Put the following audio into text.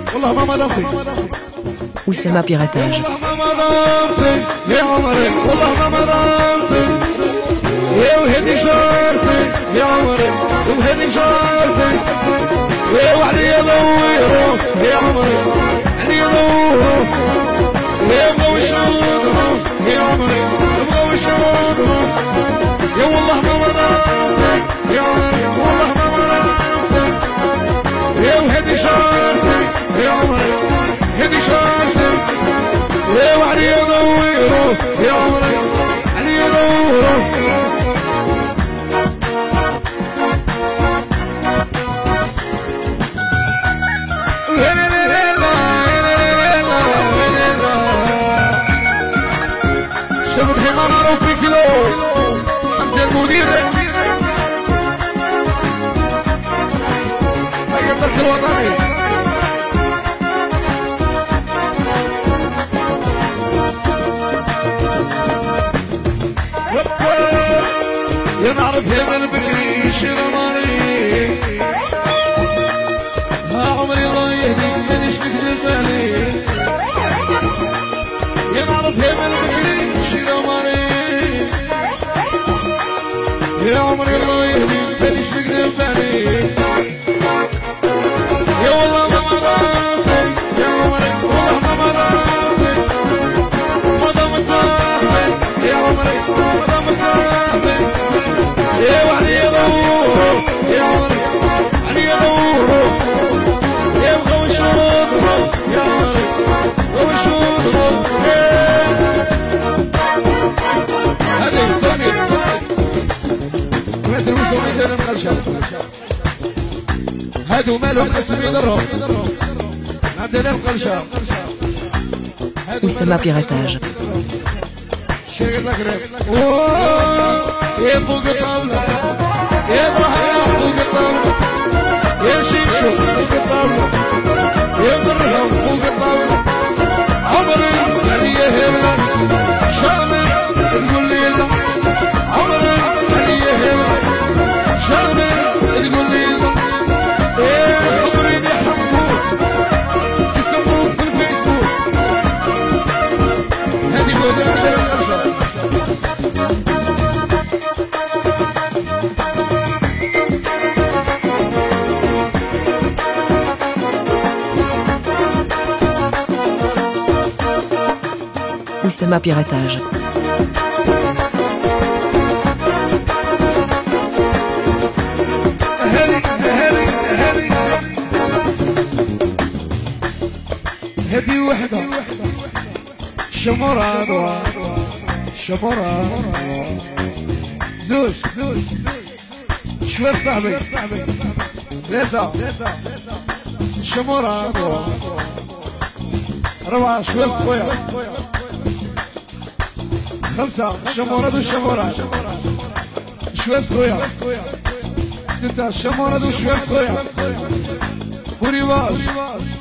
Oussama Piratage. هدي شارتي يا وعلي يدوروا يا عمري علي يدوروا شبك حمام معروف في كيلو حمزة المدير هيا الدرك الوطني يا نعرف يا من بكري شير ماري ها عمري الله يهديك مانيش نكذب عليك يا نعرف يا من بكري شير ماري يا عمري الله يهديك مانيش نكذب عليك يا والله ما راسي يا عمري والله ما راسي ما دام صاحبي يا عمري ما دام صاحبي يا وعلي يدوروا يا عمري علي يدوروا يا بغاو يشوفوا يا عمري بغاو يشوفوا هذه الثانية ما تلمسوا ميدان القرشة هادو مالهم قسم يضرهم عندنا القرشة Oussama Piratage. شير الأقرب يا فوق الطاولة يا ضحية فوق الطاولة يا شيشو فوق الطاولة يا برهم فوق الطاولة عمري عليا هلا شامل تقول لي لا عمري عليا هلا شامل تقول لي لا ايه عمري بيحبوك يسموك في الفيسبوك هذه مدينة الأرشاد Oussama Piratage. هذه وحدة شمرة شمرة زوج شوف صاحبي ثلاثة شمرة روعة شوف خويا خمسة شمرة والشمرة شوف خويا ستة شمرة وشوف خويا ورواج